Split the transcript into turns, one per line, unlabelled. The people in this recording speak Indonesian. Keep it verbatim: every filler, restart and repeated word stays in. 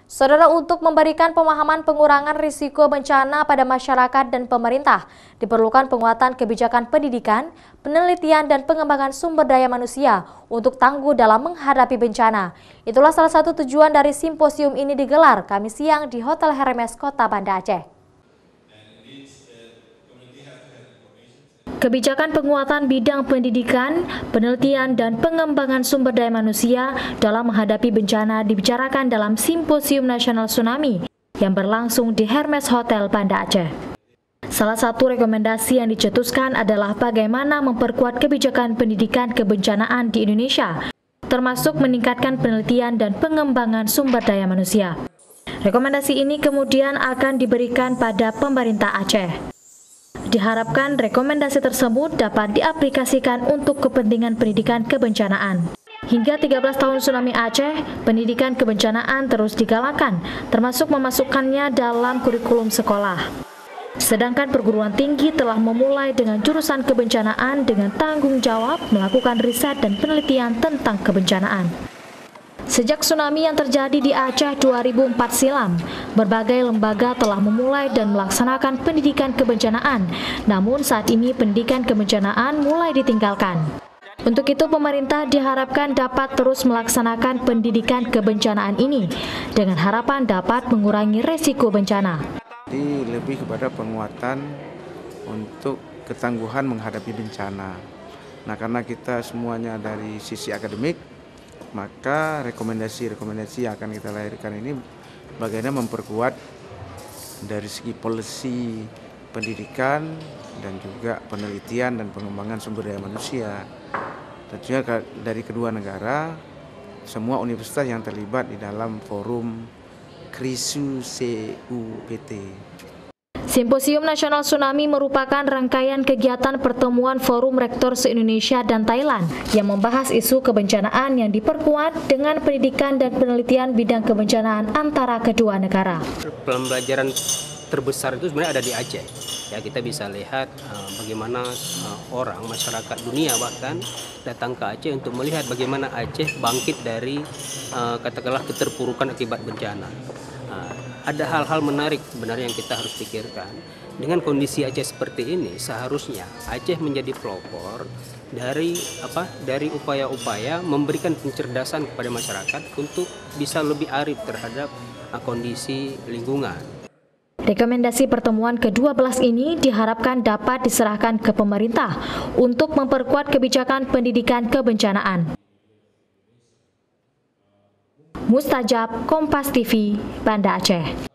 Saudara, untuk memberikan pemahaman pengurangan risiko bencana pada masyarakat dan pemerintah, diperlukan penguatan kebijakan pendidikan, penelitian, dan pengembangan sumber daya manusia untuk tangguh dalam menghadapi bencana. Itulah salah satu tujuan dari simposium ini digelar Kamis siang di Hotel Hermes, Kota Banda Aceh. Kebijakan penguatan bidang pendidikan, penelitian, dan pengembangan sumber daya manusia dalam menghadapi bencana dibicarakan dalam Simposium Nasional Tsunami yang berlangsung di Hermes Hotel Banda Aceh. Salah satu rekomendasi yang dicetuskan adalah bagaimana memperkuat kebijakan pendidikan kebencanaan di Indonesia, termasuk meningkatkan penelitian dan pengembangan sumber daya manusia. Rekomendasi ini kemudian akan diberikan pada pemerintah Aceh. Diharapkan rekomendasi tersebut dapat diaplikasikan untuk kepentingan pendidikan kebencanaan. Hingga tiga belas tahun Tsunami Aceh, pendidikan kebencanaan terus digalakan, termasuk memasukkannya dalam kurikulum sekolah. Sedangkan perguruan tinggi telah memulai dengan jurusan kebencanaan dengan tanggung jawab melakukan riset dan penelitian tentang kebencanaan. Sejak tsunami yang terjadi di Aceh dua ribu empat silam, berbagai lembaga telah memulai dan melaksanakan pendidikan kebencanaan. Namun saat ini pendidikan kebencanaan mulai ditinggalkan. Untuk itu pemerintah diharapkan dapat terus melaksanakan pendidikan kebencanaan ini dengan harapan dapat mengurangi resiko bencana.
Jadi lebih kepada penguatan untuk ketangguhan menghadapi bencana. Nah, karena kita semuanya dari sisi akademik, maka rekomendasi-rekomendasi yang akan kita lahirkan ini bagaimana memperkuat dari segi policy pendidikan dan juga penelitian dan pengembangan sumber daya manusia. Tentunya dari kedua negara, semua universitas yang terlibat di dalam forum KRISU C U P T.
Simposium Nasional Tsunami merupakan rangkaian kegiatan pertemuan Forum Rektor se-Indonesia dan Thailand yang membahas isu kebencanaan yang diperkuat dengan pendidikan dan penelitian bidang kebencanaan antara kedua negara.
Pembelajaran terbesar itu sebenarnya ada di Aceh. Ya, kita bisa lihat uh, bagaimana uh, orang, masyarakat dunia bahkan datang ke Aceh untuk melihat bagaimana Aceh bangkit dari uh, katakanlah keterpurukan akibat bencana. Uh, Ada hal-hal menarik sebenarnya yang kita harus pikirkan. Dengan kondisi Aceh seperti ini, seharusnya Aceh menjadi pelopor dari apa? Dari upaya-upaya memberikan pencerdasan kepada masyarakat untuk bisa lebih arif terhadap uh, kondisi lingkungan.
Rekomendasi pertemuan ke dua belas ini diharapkan dapat diserahkan ke pemerintah untuk memperkuat kebijakan pendidikan kebencanaan. Mustajab, Kompas T V, Banda Aceh.